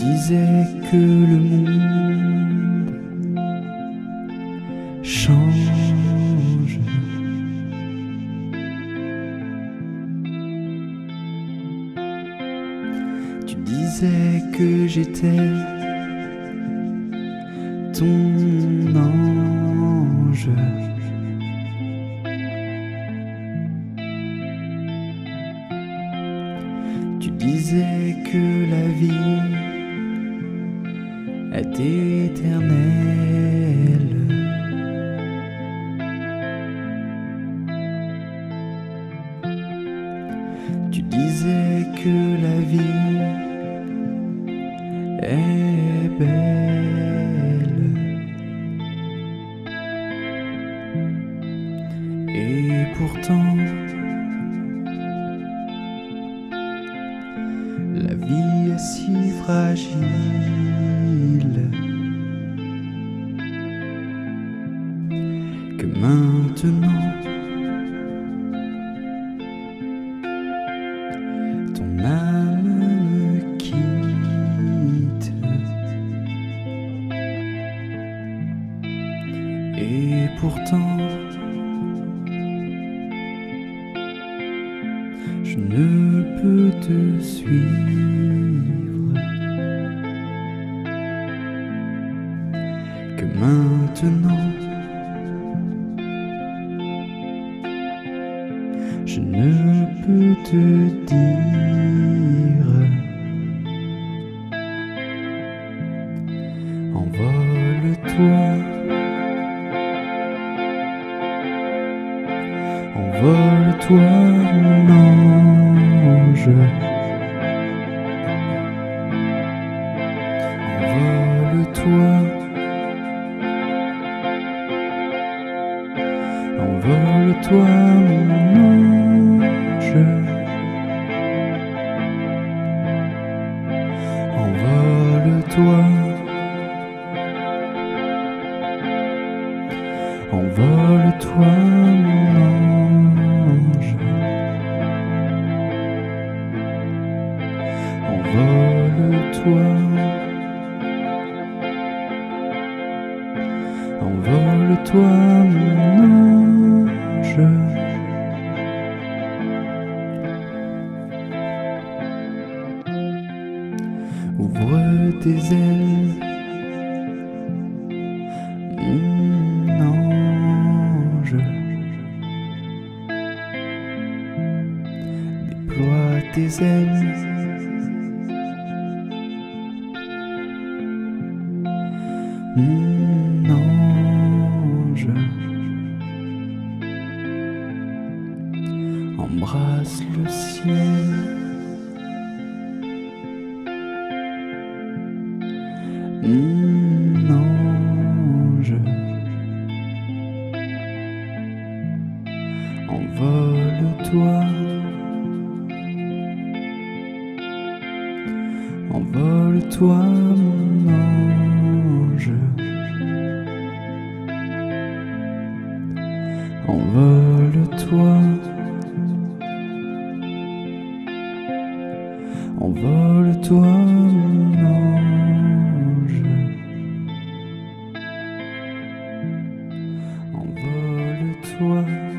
disais que le monde change. Tu disais que j'étais ton ange. Tu disais que la vie est éternelle. Tu disais que la vie est belle. Et pourtant la vie est si fragile que maintenant ton âme me quitte. Et pourtant je ne peux te suivre que maintenant. Je ne peux te dire envole-toi, envole-toi mon ange. Envole-toi, envole-toi mon ange. Envole-toi, envole-toi mon ange. Envole-toi, envole-toi mon ange. Ouvre tes ailes, mon ange. Déploie tes ailes, mon ange. Embrasse le ciel, mon ange. Envole-toi, envole-toi mon ange. Envole-toi, envole-toi mon ange. Envole-toi.